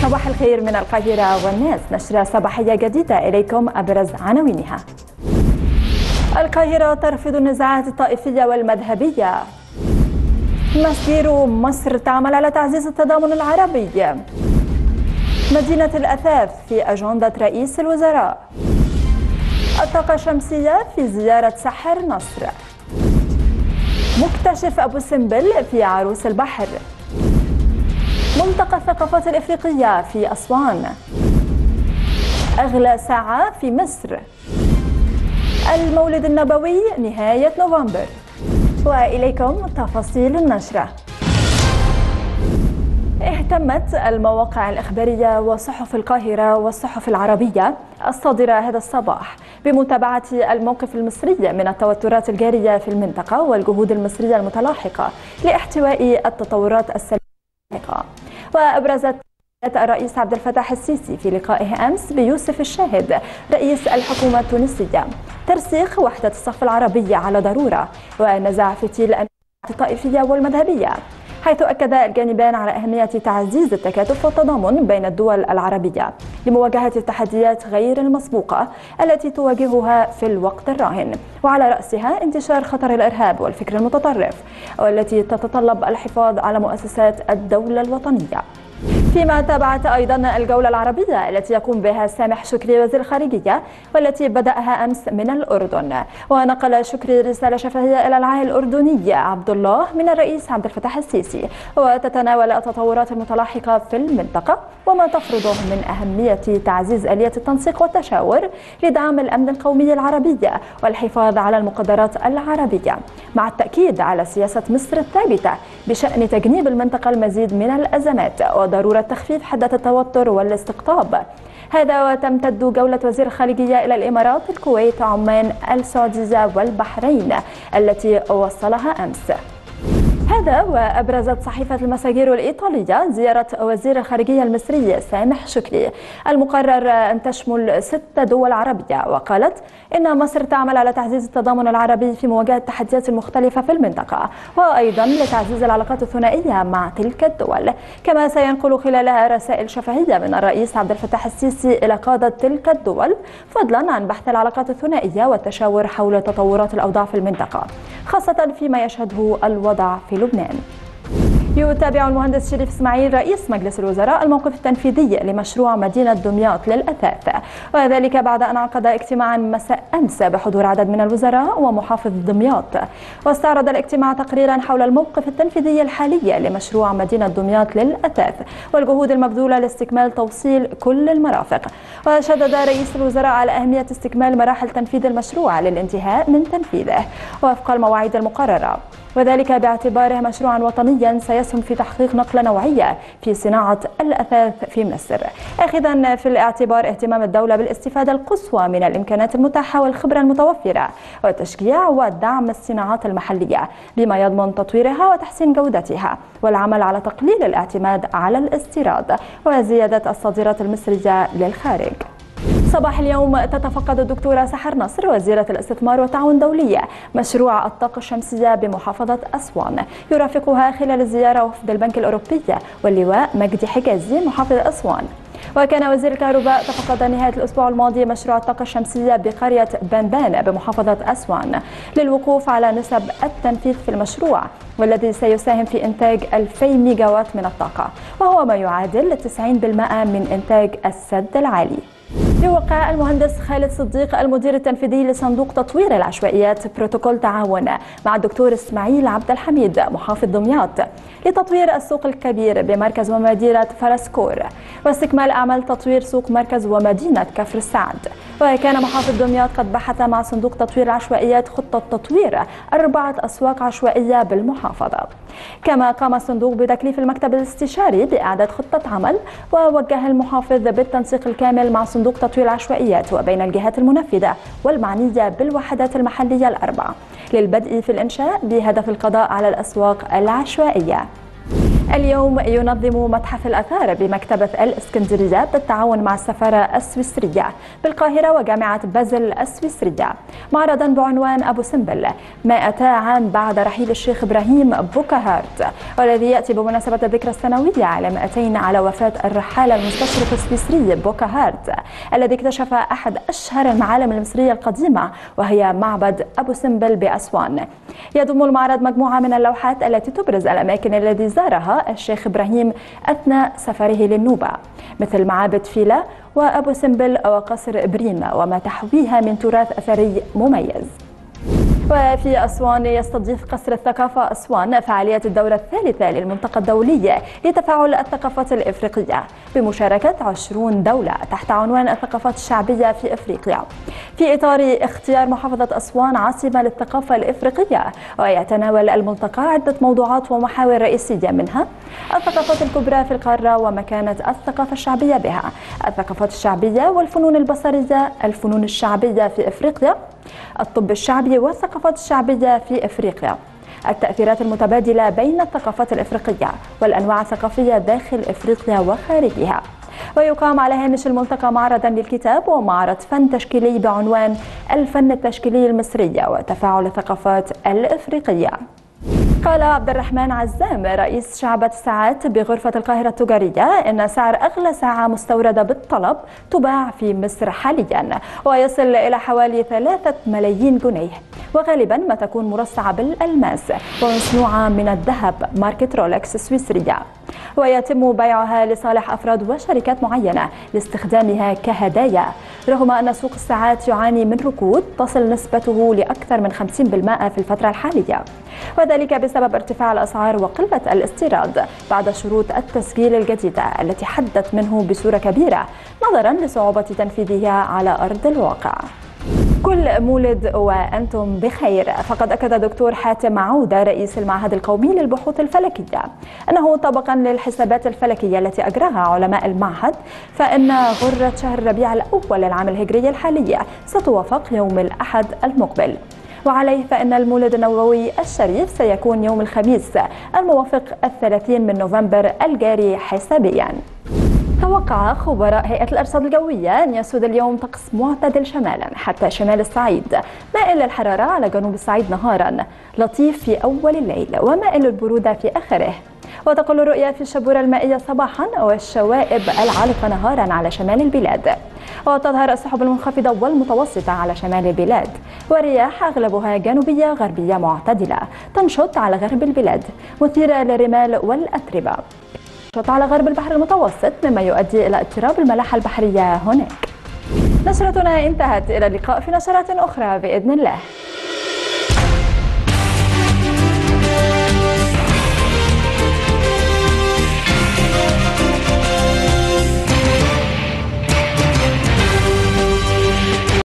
صباح الخير من القاهرة والناس، نشرة صباحية جديدة، إليكم أبرز عناوينها. القاهرة ترفض النزاعات الطائفية والمذهبية. مسير مصر تعمل على تعزيز التضامن العربي. مدينة الأثاث في أجندة رئيس الوزراء. الطاقة الشمسية في زيارة سحر نصر. مكتشف أبو سمبل في عروس البحر. ملتقى الثقافات الإفريقية في أسوان. أغلى ساعة في مصر. المولد النبوي نهاية نوفمبر. وإليكم تفاصيل النشرة. اهتمت المواقع الإخبارية وصحف القاهرة والصحف العربية الصادرة هذا الصباح بمتابعة الموقف المصري من التوترات الجارية في المنطقة والجهود المصرية المتلاحقة لاحتواء التطورات السلمية. وأبرزت الرئيس عبد الفتاح السيسي في لقائه أمس بيوسف الشاهد رئيس الحكومة التونسية ترسيخ وحدة الصف العربي على ضرورة ونزع فتيل النزاعات الطائفية والمذهبية، حيث أكد الجانبان على أهمية تعزيز التكاتف والتضامن بين الدول العربية لمواجهة التحديات غير المسبوقة التي تواجهها في الوقت الراهن، وعلى رأسها انتشار خطر الإرهاب والفكر المتطرف، والتي تتطلب الحفاظ على مؤسسات الدولة الوطنية. فيما تابعت أيضا الجولة العربية التي يقوم بها سامح شكري وزير الخارجية والتي بدأها أمس من الأردن، ونقل شكري رسالة شفهية إلى العاهل الأردني عبد الله من الرئيس عبد الفتاح السيسي، وتتناول التطورات المتلاحقة في المنطقة وما تفرضه من أهمية تعزيز آلية التنسيق والتشاور لدعم الأمن القومي العربي والحفاظ على المقدرات العربية، مع التأكيد على سياسة مصر الثابتة بشأن تجنيب المنطقة المزيد من الأزمات وضرورة تخفيف حدة التوتر والاستقطاب. هذا وتمتد جولة وزير الخارجية إلى الإمارات، الكويت، عمان، السعودية والبحرين التي وصلها أمس. هذا وأبرزت صحيفة المساجير الإيطالية زيارة وزير الخارجية المصري سامح شكري المقرر أن تشمل 6 دول عربية، وقالت إن مصر تعمل على تعزيز التضامن العربي في مواجهة التحديات المختلفة في المنطقة، وأيضا لتعزيز العلاقات الثنائية مع تلك الدول. كما سينقل خلالها رسائل شفهية من الرئيس عبد الفتاح السيسي إلى قادة تلك الدول، فضلا عن بحث العلاقات الثنائية والتشاور حول تطورات الأوضاع في المنطقة، خاصة فيما يشهده الوضع في لبنان. يتابع المهندس شريف اسماعيل رئيس مجلس الوزراء الموقف التنفيذي لمشروع مدينة دمياط للأثاث، وذلك بعد أن عقد اجتماعا مساء أمس بحضور عدد من الوزراء ومحافظ دمياط. واستعرض الاجتماع تقريرا حول الموقف التنفيذي الحالي لمشروع مدينة دمياط للأثاث والجهود المبذولة لاستكمال توصيل كل المرافق. وشدد رئيس الوزراء على أهمية استكمال مراحل تنفيذ المشروع للانتهاء من تنفيذه وفق المواعيد المقررة، وذلك باعتباره مشروعا وطنيا سيسهم في تحقيق نقلة نوعية في صناعة الأثاث في مصر، أخذا في الاعتبار اهتمام الدولة بالاستفادة القصوى من الإمكانات المتاحة والخبرة المتوفرة وتشجيع ودعم الصناعات المحلية بما يضمن تطويرها وتحسين جودتها والعمل على تقليل الاعتماد على الاستيراد وزيادة الصادرات المصرية للخارج. صباح اليوم تتفقد الدكتورة سحر نصر وزيرة الاستثمار والتعاون الدولي مشروع الطاقة الشمسية بمحافظة أسوان. يرافقها خلال الزيارة وفد البنك الأوروبي واللواء مجدي حجازي محافظ أسوان. وكان وزير الكهرباء تفقد نهاية الأسبوع الماضي مشروع الطاقة الشمسية بقرية بنبان بمحافظة أسوان للوقوف على نسب التنفيذ في المشروع، والذي سيساهم في إنتاج 2000 ميجاوات من الطاقة، وهو ما يعادل 90% من إنتاج السد العالي. يوقع المهندس خالد صديق المدير التنفيذي لصندوق تطوير العشوائيات بروتوكول تعاون مع الدكتور اسماعيل عبد الحميد محافظ دمياط لتطوير السوق الكبير بمركز ومدينة فرسكور واستكمال أعمال تطوير سوق مركز ومدينة كفر السعد. وكان محافظ دمياط قد بحث مع صندوق تطوير العشوائيات خطة تطوير 4 أسواق عشوائية بالمحافظة. كما قام الصندوق بتكليف المكتب الاستشاري بإعداد خطة عمل، ووجه المحافظ بالتنسيق الكامل مع صندوق تطوير العشوائيات وبين الجهات المنفذة والمعنية بالوحدات المحلية ال4 للبدء في الإنشاء بهدف القضاء على الأسواق العشوائية. اليوم ينظم متحف الآثار بمكتبة الإسكندرية بالتعاون مع السفارة السويسرية بالقاهرة وجامعة بازل السويسرية معرضا بعنوان أبو سمبل 100 عام بعد رحيل الشيخ إبراهيم بوكهارت، والذي يأتي بمناسبة الذكرى السنوية على 200 على وفاة الرحالة المستشرق السويسري بوكهارت الذي اكتشف أحد أشهر المعالم المصرية القديمة وهي معبد أبو سمبل بأسوان. يضم المعرض مجموعة من اللوحات التي تبرز الأماكن التي زارها الشيخ إبراهيم أثناء سفره للنوبة، مثل معابد فيلة وأبو سمبل وقصر إبريم وما تحويها من تراث أثري مميز. وفي أسوان يستضيف قصر الثقافة أسوان فعالية الدورة الثالثة للملتقى الدولي لتفاعل الثقافات الإفريقية بمشاركة 20 دولة تحت عنوان الثقافات الشعبية في إفريقيا، في إطار اختيار محافظة أسوان عاصمة للثقافة الإفريقية. ويتناول الملتقى عدة موضوعات ومحاور رئيسية، منها الثقافات الكبرى في القارة ومكانة الثقافة الشعبية بها، الثقافات الشعبية والفنون البصرية، الفنون الشعبية في إفريقيا، الطب الشعبي والثقافات الشعبية في إفريقيا، التأثيرات المتبادلة بين الثقافات الإفريقية والأنواع الثقافية داخل إفريقيا وخارجها. ويقام على هامش الملتقى معرضا للكتاب ومعرض فن تشكيلي بعنوان الفن التشكيلي المصري وتفاعل الثقافات الإفريقية. قال عبد الرحمن عزام رئيس شعبة الساعات بغرفة القاهرة التجارية إن سعر أغلى ساعة مستوردة بالطلب تباع في مصر حاليا ويصل إلى حوالي 3 ملايين جنيه، وغالبا ما تكون مرصعة بالألماس ومصنوعة من الذهب ماركة رولكس السويسرية، ويتم بيعها لصالح أفراد وشركات معينة لاستخدامها كهدايا، رغم أن سوق الساعات يعاني من ركود تصل نسبته لأكثر من 50% في الفترة الحالية، وذلك بسبب ارتفاع الأسعار وقلة الاستيراد بعد شروط التسجيل الجديدة التي حدت منه بصورة كبيرة نظرا لصعوبة تنفيذها على أرض الواقع. كل مولد وأنتم بخير. فقد أكد دكتور حاتم عودة رئيس المعهد القومي للبحوث الفلكية أنه طبقا للحسابات الفلكية التي أجراها علماء المعهد فإن غرة شهر ربيع الأول العام الهجري الحالي ستوافق يوم الأحد المقبل، وعليه فإن المولد النبوي الشريف سيكون يوم الخميس الموافق 30 من نوفمبر الجاري حسابيا. توقع خبراء هيئة الأرصاد الجوية أن يسود اليوم طقس معتدل شمالا حتى شمال الصعيد، مائل للحرارة على جنوب الصعيد نهارا، لطيف في أول الليل ومائل للبرودة في آخره. وتقل الرؤية في الشبورة المائية صباحا والشوائب العالقة نهارا على شمال البلاد، وتظهر السحب المنخفضة والمتوسطة على شمال البلاد، والرياح أغلبها جنوبية غربية معتدلة تنشط على غرب البلاد مثيرة للرمال والأتربة على غرب البحر المتوسط، مما يؤدي إلى اضطراب الملاحة البحرية هناك. نشرتنا انتهت، إلى اللقاء في نشرات أخرى بإذن الله.